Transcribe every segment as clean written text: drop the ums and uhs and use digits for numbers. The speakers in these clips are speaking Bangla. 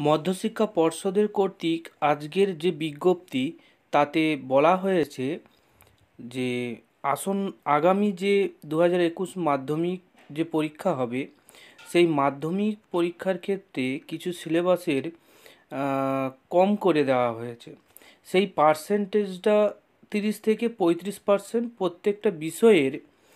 মধ্যশিক্ষা পর্ষদের কর্তৃক আজকের যে বিজ্ঞপ্তি তাতে বলা হয়েছে যে আগামী যে 2021 মাধ্যমিক যে পরীক্ষা হবে সেই মাধ্যমিক পরীক্ষার ক্ষেত্রে কিছু সিলেবাসের কম করে দেওয়া হয়েছে। সেই পার্সেন্টেজটা 30 থেকে 35% প্রত্যেকটা বিষয়ের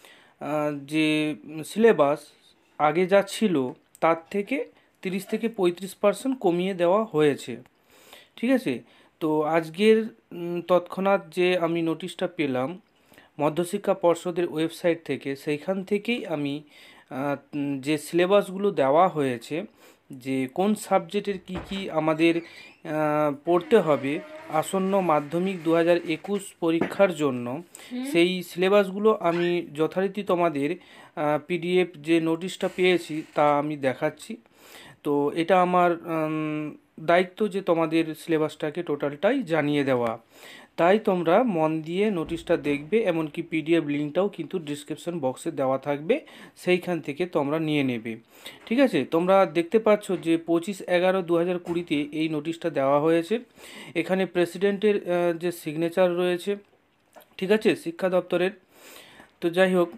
যে সিলেবাস আগে যা ছিল তার থেকে 30 থেকে 35% কমিয়ে দেওয়া হয়েছে। ঠিক আছে, তো আজকের তৎক্ষণাৎ যে আমি নোটিশটা পেলাম মধ্যশিক্ষা পর্ষদের ওয়েবসাইট থেকে, সেইখান থেকেই আমি যে সিলেবাসগুলো দেওয়া হয়েছে, যে কোন সাবজেক্টের কি আমাদের পড়তে হবে আসন্ন মাধ্যমিক 2021 পরীক্ষার জন্য, সেই সিলেবাসগুলো আমি যথারীতি তোমাদের পিডিএফ যে নোটিশটা পেয়েছি তা আমি দেখাচ্ছি। তো এটা আমার দায়িত্ব যে তোমাদের সিলেবাসটাকে টোটালটাই জানিয়ে দেওয়া। তাই তোমরা মন দিয়ে নোটিশটা দেখবে, এমনকি পিডিএফ লিঙ্কটাও কিন্তু ডিসক্রিপশন বক্সে দেওয়া থাকবে, সেইখান থেকে তোমরা নিয়ে নেবে। ঠিক আছে, তোমরা দেখতে পাচ্ছ যে 25/11/2020 এই নোটিশটা দেওয়া হয়েছে। এখানে প্রেসিডেন্টের যে সিগনেচার রয়েছে, ঠিক আছে, শিক্ষা দপ্তরের। তো যাই হোক,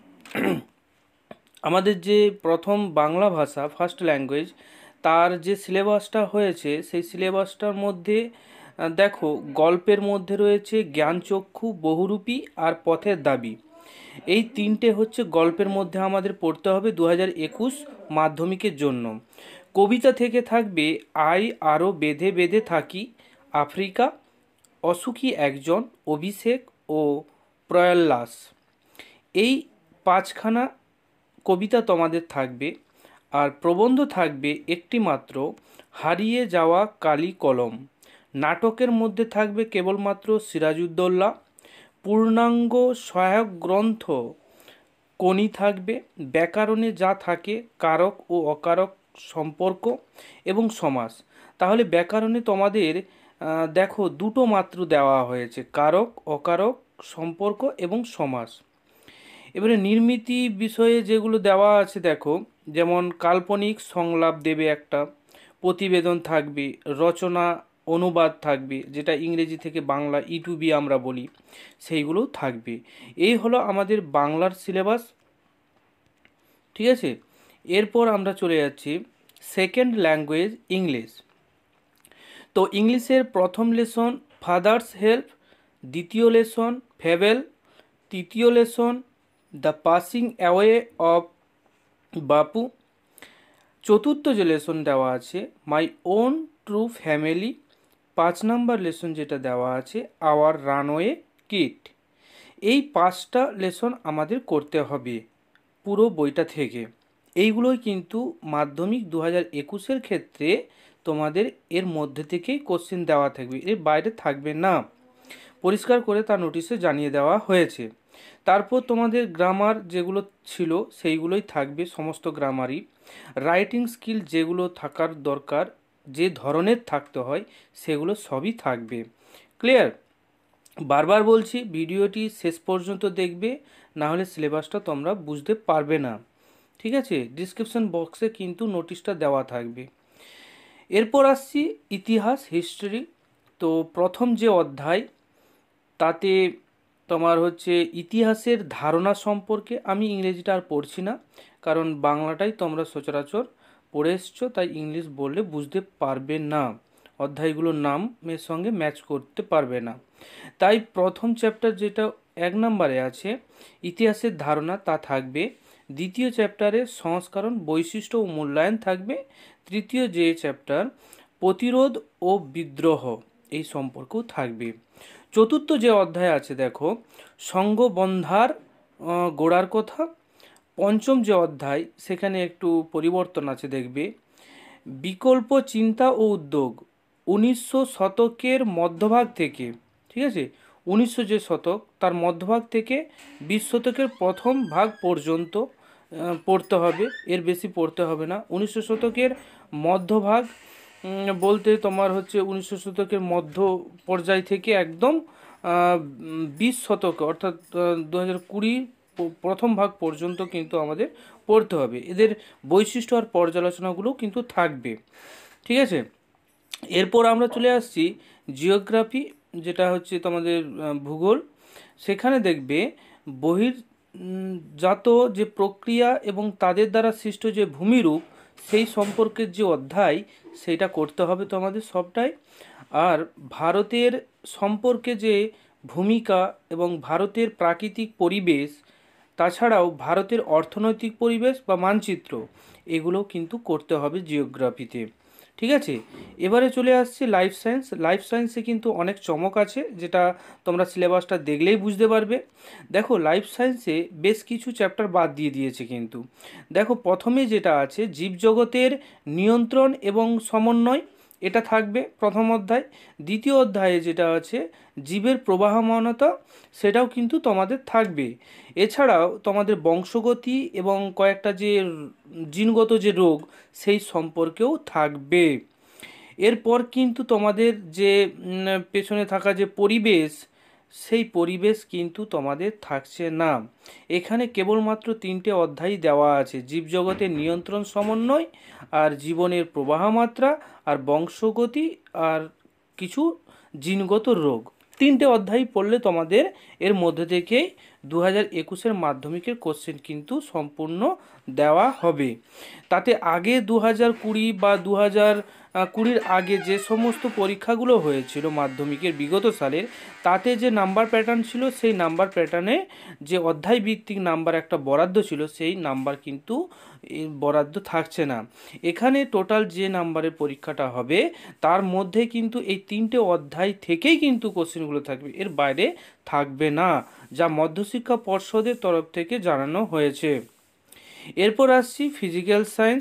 আমাদের যে প্রথম বাংলা ভাষা ফার্স্ট ল্যাঙ্গুয়েজ তার যে সিলেবাসটা হয়েছে সেই সিলেবাসটার মধ্যে দেখো, গল্পের মধ্যে রয়েছে জ্ঞানচক্ষু, বহুরূপী আর পথের দাবি। এই তিনটে হচ্ছে গল্পের মধ্যে আমাদের পড়তে হবে 2021 মাধ্যমিকের জন্য। কবিতা থেকে থাকবে আই আরও বেঁধে বেঁধে থাকি, আফ্রিকা, অসুখী একজন, অভিষেক ও প্রয়াল্লাস। এই পাঁচখানা কবিতা তোমাদের থাকবে। আর প্রবন্ধ থাকবে একটি মাত্র, হারিয়ে যাওয়া কালি কলম। নাটকের মধ্যে থাকবে কেবলমাত্র সিরাজউদ্দৌলা। পূর্ণাঙ্গ সহায়ক গ্রন্থ কোনি থাকবে। ব্যাকরণে যা থাকে কারক ও অকারক, সম্পর্ক এবং সমাস। তাহলে ব্যাকরণে তোমাদের দেখো দুটো মাত্র দেওয়া হয়েছে, কারক, অকারক, সম্পর্ক এবং সমাস। এবারে নির্মিতি বিষয়ে যেগুলো দেওয়া আছে দেখো, যেমন কাল্পনিক সংলাপ দেবে একটা, প্রতিবেদন থাকবে, রচনা অনুবাদ থাকবে, যেটা ইংরেজি থেকে বাংলা ইটুবি আমরা বলি, সেইগুলোও থাকবে। এই হলো আমাদের বাংলার সিলেবাস। ঠিক আছে, এরপর আমরা চলে যাচ্ছি সেকেন্ড ল্যাঙ্গুয়েজ ইংলিশ। তো ইংলিশের প্রথম লেসন ফাদার্স হেল্প, দ্বিতীয় লেসন ফেবেল, তৃতীয় lesson the passing away of Bapu, চতুর্থ যে লেসন দেওয়া আছে my own true family, 5 number lesson যেটা দেওয়া আছে আওয়ার রানওয়ে কিট। এই 5টা লেসন আমাদের করতে হবে পুরো বইটা থেকে। এইগুলোই কিন্তু মাধ্যমিক 2021 ক্ষেত্রে তোমাদের এর মধ্যে থেকেই কোশ্চেন দেওয়া থাকবে, এর বাইরে থাকবে না, পরিষ্কার করে তার নোটিশে জানিয়ে দেওয়া হয়েছে। তারপর তোমাদের গ্রামার যেগুলো ছিল সেইগুলোই থাকবে, সমস্ত গ্রামারই। রাইটিং স্কিল যেগুলো থাকার দরকার, যে ধরনের থাকতে হয় সেগুলো সবই থাকবে। ক্লিয়ার? বারবার বলছি ভিডিওটি শেষ পর্যন্ত দেখবে, না হলে সিলেবাসটা তোমরা বুঝতে পারবে না। ঠিক আছে, ডিসক্রিপশন বক্সে কিন্তু নোটিশটা দেওয়া থাকবে। এরপর আসছি ইতিহাস, হিস্ট্রি। তো প্রথম যে অধ্যায় তাতে তোমার হচ্ছে ইতিহাসের ধারণা সম্পর্কে, আমি ইংরেজিটা আর পড়ছি না, কারণ বাংলাটাই তোমরা সচরাচর পড়ে এসছো, তাই ইংলিশ বললে বুঝতে পারবে না, অধ্যায়গুলোর নামের সঙ্গে ম্যাচ করতে পারবে না। তাই প্রথম চ্যাপ্টার যেটা 1 নম্বরে আছে ইতিহাসের ধারণা, তা থাকবে। দ্বিতীয় চ্যাপ্টারে সংস্করণ, বৈশিষ্ট্য ও মূল্যায়ন থাকবে। তৃতীয় যে চ্যাপ্টার প্রতিরোধ ও বিদ্রোহ, এই সম্পর্কেও থাকবে। চতুর্থ যে অধ্যায় আছে দেখো, সংঘবন্ধার গোড়ার কথা। পঞ্চম যে অধ্যায় সেখানে একটু পরিবর্তন আছে দেখবে, বিকল্প চিন্তা ও উদ্যোগ, 1900 শতকের মধ্যভাগ থেকে, ঠিক আছে, 1900 যে শতক তার মধ্যভাগ থেকে 20 শতকের প্রথম ভাগ পর্যন্ত পড়তে হবে, এর বেশি পড়তে হবে না। 1900 শতকের মধ্যভাগ বলতে তোমার হচ্ছে 1900 শতকের মধ্য পর্যায় থেকে একদম 20 শতকে অর্থাৎ 2020 প্রথম ভাগ পর্যন্ত কিন্তু আমাদের পড়তে হবে। এদের বৈশিষ্ট্য আর পর্যালোচনাগুলোও কিন্তু থাকবে। ঠিক আছে, এরপর আমরা চলে আসছি জিওগ্রাফি, যেটা হচ্ছে তোমাদের ভূগোল। সেখানে দেখবে বহির্জাত যে প্রক্রিয়া এবং তাদের দ্বারা সৃষ্ট যে ভূমিরূপ, সেই সম্পর্কের যে অধ্যায়, সেইটা করতে হবে তোমাদের সবটাই। আর ভারতের সম্পর্কে যে ভূমিকা এবং ভারতের প্রাকৃতিক পরিবেশ, তাছাড়াও ভারতের অর্থনৈতিক পরিবেশ বা মানচিত্র, এগুলোও কিন্তু করতে হবে জিওগ্রাফিতে। ঠিক আছে, এবারে চলে আসছে লাইফ সায়েন্স। লাইফ সায়েন্সে কিন্তু অনেক চমক আছে, যেটা তোমরা সিলেবাসটা দেখলেই বুঝতে পারবে। দেখো, লাইফ সায়েন্সে বেশ কিছু চ্যাপ্টার বাদ দিয়ে দিয়েছে কিন্তু। দেখো, প্রথমে যেটা আছে জীবজগতের নিয়ন্ত্রণ এবং সমন্বয়, এটা থাকবে প্রথম অধ্যায়। দ্বিতীয় অধ্যায়ে যেটা আছে জীবের প্রবাহমানতা, সেটাও কিন্তু তোমাদের থাকবে। এছাড়াও তোমাদের বংশগতি এবং কয়েকটা যে জিনগত যে রোগ, সেই সম্পর্কেও থাকবে। এরপর কিন্তু তোমাদের যে পেছনে থাকা যে পরিবেশ, সেই পরিবেশ কিন্তু তোমাদের থাকছে না। এখানে কেবলমাত্র 3টে অধ্যায় দেওয়া আছে: জীবজগতের নিয়ন্ত্রণ সমন্বয়, আর জীবনের প্রবাহ মাত্রা, আর বংশগতি, আর কিছু জিনগত রোগ। 3টে অধ্যায় পড়লে তোমাদের এর মধ্যে থেকেই 2021-এর মাধ্যমিকের কোশ্চেন কিন্তু সম্পূর্ণ দেওয়া হবে। তাতে আগে 2020 বা 2020-র আগে যে সমস্ত পরীক্ষাগুলো হয়েছিল মাধ্যমিকের বিগত সালের, তাতে যে নাম্বার প্যাটার্ন ছিল, সেই নাম্বার প্যাটার্নে যে অধ্যায় ভিত্তিক নাম্বার একটা বরাদ্দ ছিল, সেই নাম্বার কিন্তু বরাদ্দ থাকছে না। এখানে টোটাল যে নাম্বারের পরীক্ষাটা হবে, তার মধ্যে কিন্তু এই 3টে অধ্যায় থেকেই কিন্তু কোশ্চেনগুলো থাকবে, এর বাইরে থাকবে না, যা মধ্যশিক্ষা পর্ষদের তরফ থেকে জানানো হয়েছে। এরপর আসছি ফিজিক্যাল সায়েন্স।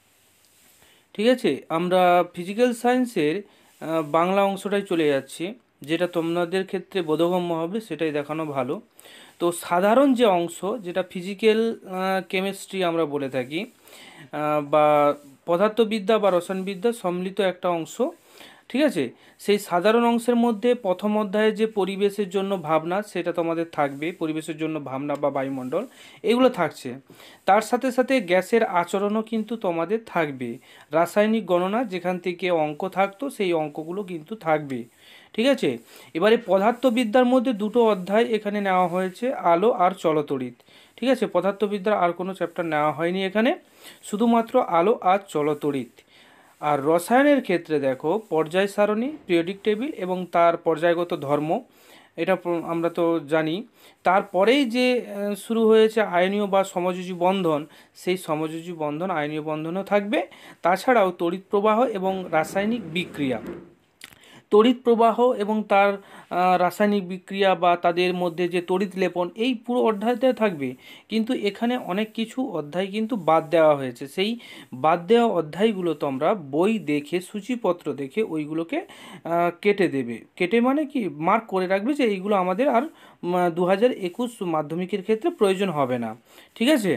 ঠিক আছে, আমরা ফিজিক্যাল সায়েন্সের বাংলা অংশটাই চলে যাচ্ছি, যেটা তোমাদের ক্ষেত্রে বোধগম্য হবে, সেটাই দেখানো ভালো। তো সাধারণ যে অংশ, যেটা ফিজিক্যাল কেমিস্ট্রি আমরা বলে থাকি, বা পদার্থবিদ্যা বা রসায়নবিদ্যা সম্মিলিত একটা অংশ। ঠিক আছে, সেই সাধারণ অংশের মধ্যে প্রথম অধ্যায়ে যে পরিবেশের জন্য ভাবনা, সেটা তোমাদের থাকবে। পরিবেশের জন্য ভাবনা বা বায়ুমণ্ডল, এগুলো থাকছে। তার সাথে সাথে গ্যাসের আচরণও কিন্তু তোমাদের থাকবে। রাসায়নিক গণনা, যেখান থেকে অঙ্ক থাকতো, সেই অঙ্কগুলো কিন্তু থাকবে। ঠিক আছে, এবারে পদার্থবিদ্যার মধ্যে 2টো অধ্যায় এখানে নেওয়া হয়েছে, আলো আর চলতড়িৎ। ঠিক আছে, পদার্থবিদ্যার আর কোনো চ্যাপ্টার নেওয়া হয়নি এখানে, শুধুমাত্র আলো আর চলতড়িৎ। আর রসায়নের ক্ষেত্রে দেখো, পর্যায় সারণী, পিরিয়ডিক টেবিল এবং তার পর্যায়গত ধর্ম, এটা আমরা তো জানি। তারপরেই যে শুরু হয়েছে আয়নীয় বা সমযোজী বন্ধন, সেই সমযোজী বন্ধন আয়নীয় বন্ধনও থাকবে। তাছাড়াও তড়িৎ প্রবাহ এবং রাসায়নিক বিক্রিয়া, তড়িৎ প্রবাহ এবং তার রাসায়নিক বিক্রিয়া বা তাদের মধ্যে যে তড়িৎ লেপন, এই পুরো অধ্যায়তে থাকবে। কিন্তু এখানে অনেক কিছু অধ্যায় কিন্তু বাদ দেওয়া হয়েছে। সেই বাদ দেওয়া অধ্যায়গুলো তোমরা বই দেখে, সূচিপত্র দেখে ওইগুলোকে কেটে দেবে। কেটে মানে কি, মার্ক করে রাখবে যে এইগুলো আমাদের আর 2021 মাধ্যমিকের ক্ষেত্রে প্রয়োজন হবে না। ঠিক আছে,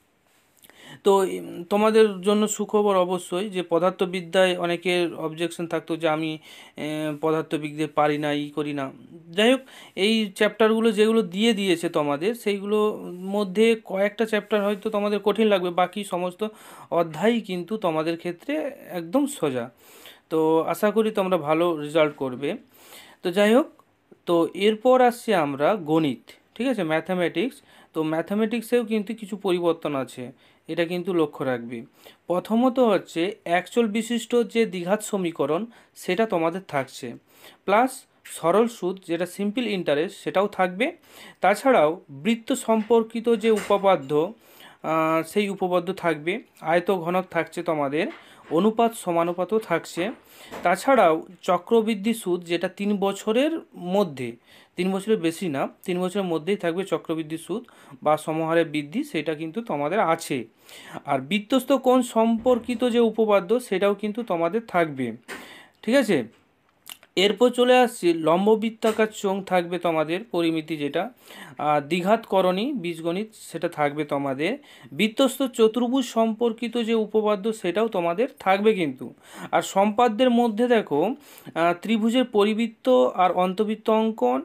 তো তোমাদের জন্য সুখবর অবশ্যই, যে পদার্থবিদ্যায় অনেকের অবজেকশন থাকতো যে আমি পদার্থবিদ্যা পারি না, করি না। যাই হোক, এই চ্যাপ্টারগুলো যেগুলো দিয়ে দিয়েছে তোমাদের, সেইগুলো মধ্যে কয়েকটা চ্যাপ্টার হয়তো তোমাদের কঠিন লাগবে, বাকি সমস্ত অধ্যায় কিন্তু তোমাদের ক্ষেত্রে একদম সোজা। তো আশা করি তোমরা ভালো রেজাল্ট করবে। তো যাই হোক, তো এরপর আসছি আমরা গণিত। ঠিক আছে, ম্যাথামেটিক্স। তো ম্যাথামেটিক্সেও কিন্তু কিছু পরিবর্তন আছে, এটা কিন্তু লক্ষ্য রাখবে। প্রথমত হচ্ছে একচল বিশিষ্ট যে দ্বিঘাত সমীকরণ, সেটা তোমাদের থাকছে, প্লাস সরল সুদ, যেটা সিম্পল ইন্টারেস্ট, সেটাও থাকবে। তাছাড়াও বৃত্ত সম্পর্কিত যে উপপাদ্য, সেই উপপাদ্য থাকবে। আয়ত ঘনক থাকছে তোমাদের, অনুপাত সমানুপাতও থাকছে। তাছাড়াও চক্রবৃদ্ধি সুদ, যেটা 3 বছরের মধ্যে, 3 বছরের বেশি না, 3 বছরের মধ্যেই থাকবে চক্রবৃদ্ধি সুদ বা সমহারে বৃদ্ধি, সেটা কিন্তু তোমাদের আছে। আর বৃত্তস্থ কোণ সম্পর্কিত যে উপপাদ্য, সেটাও কিন্তু তোমাদের থাকবে। ঠিক আছে, এরপর চলে আসছি লম্ব বৃত্তাকার চোঙ থাকবে তোমাদের, পরিমিতি যেটা, দ্বিঘাতকরণী বীজগণিত, সেটা থাকবে তোমাদের। বৃত্তস্থ চতুর্ভুজ সম্পর্কিত যে উপপাদ্য, সেটাও তোমাদের থাকবে কিন্তু। আর সম্পাদ্যের মধ্যে দেখো, ত্রিভুজের পরিবৃত্ত আর অন্তবৃত্ত অঙ্কন,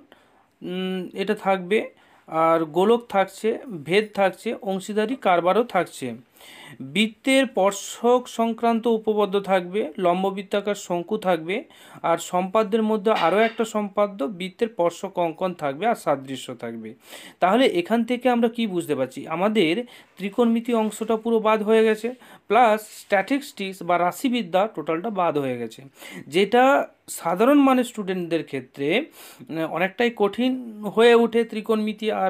এটা থাকবে। আর গোলক থাকছে, ভেদ থাকছে, অংশীদারি কারবারও থাকছে। বৃত্তের স্পর্শক সংক্রান্ত উপপাদ্য থাকবে, লম্ব বৃত্তাকার শঙ্কু থাকবে, আর সম্পাদ্যের মধ্যে আরও একটা সম্পাদ্য বৃত্তের স্পর্শক অঙ্কন থাকবে আর সাদৃশ্য থাকবে। তাহলে এখান থেকে আমরা কি বুঝতে পারছি, আমাদের ত্রিকোণমিতি অংশটা পুরো বাদ হয়ে গেছে, প্লাস স্ট্যাটিস্টিক্স বা রাশিবিদ্যা টোটালটা বাদ হয়ে গেছে, যেটা সাধারণ মানের স্টুডেন্টদের ক্ষেত্রে অনেকটাই কঠিন হয়ে ওঠে ত্রিকোণমিতি আর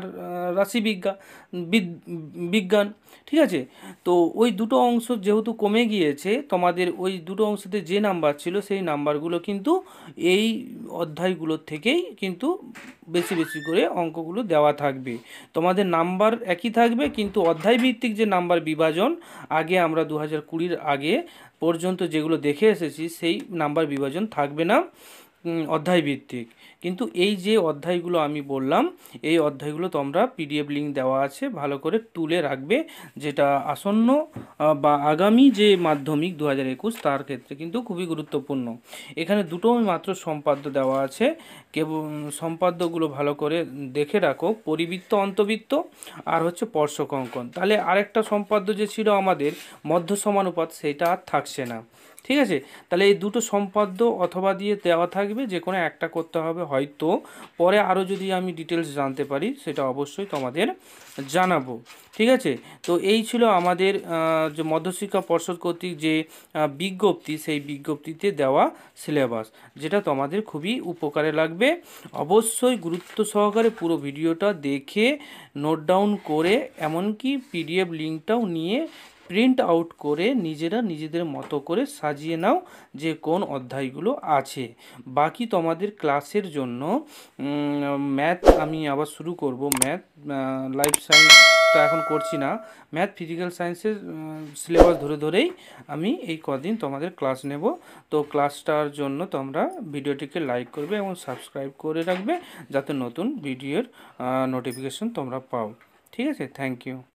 বিজ্ঞান। ঠিক আছে, তো ওই দুটো অংশ যেহেতু কমে গিয়েছে, তোমাদের ওই দুটো অংশতে যে নাম্বার ছিল সেই নাম্বারগুলো কিন্তু এই অধ্যায়গুলোর থেকেই কিন্তু বেশি বেশি করে অঙ্কগুলো দেওয়া থাকবে। তোমাদের নাম্বার একই থাকবে, কিন্তু অধ্যায় ভিত্তিক যে নাম্বার বিভাজন আগে আমরা 2020 আগে পর্যন্ত যেগুলো দেখে এসেছি সেই নাম্বার বিভাজন থাকবে না অধ্যায় ভিত্তিক। কিন্তু এই যে অধ্যায়গুলো আমি বললাম, এই অধ্যায়গুলো তোমরা পিডিএফ লিঙ্ক দেওয়া আছে, ভালো করে তুলে রাখবে, যেটা আসন্ন বা আগামী যে মাধ্যমিক 2021 তার ক্ষেত্রে কিন্তু খুবই গুরুত্বপূর্ণ। এখানে দুটো মাত্র সম্পাদ্য দেওয়া আছে, কেবল সম্পাদ্যগুলো ভালো করে দেখে রাখো, পরিবৃত্ত অন্তবৃত্ত আর হচ্ছে স্পর্শক অঙ্কন। তাহলে আরেকটা সম্পাদ্য যে ছিল আমাদের মধ্য সমানুপাত, সেটা আর থাকছে না। ঠিক আছে, তাহলে এই দুটো সম্পাদ্য অথবা দিয়ে দেওয়া থাকবে, যে কোনো একটা করতে হবে, হয়তো পরে আরও যদি আমি ডিটেলস জানতে পারি সেটা অবশ্যই তোমাদের জানাবো। ঠিক আছে, তো এই ছিল আমাদের যে মধ্যশিক্ষা পর্ষদ কর্তৃক যে বিজ্ঞপ্তি, সেই বিজ্ঞপ্তিতে দেওয়া সিলেবাস, যেটা তোমাদের খুবই উপকারে লাগবে। অবশ্যই গুরুত্ব সহকারে পুরো ভিডিওটা দেখে নোট ডাউন করে, এমনকি পিডিএফ লিঙ্কটাও নিয়ে প্রিন্ট আউট করে নিজেরা নিজেদের মতো করে সাজিয়ে নাও যে কোন অধ্যায়গুলো আছে। বাকি তোমাদের ক্লাসের জন্য ম্যাথ আমি আবার শুরু করব, ম্যাথ লাইফ সায়েন্সটা এখন করছি না, ম্যাথ ফিজিক্যাল সায়েন্সের সিলেবাস ধরে ধরেই আমি এই কদিন তোমাদের ক্লাস নেব। তো ক্লাসটার জন্য তোমরা ভিডিওটিকে লাইক করবে এবং সাবস্ক্রাইব করে রাখবে, যাতে নতুন ভিডিওর নোটিফিকেশন তোমরা পাও। ঠিক আছে, থ্যাংক ইউ।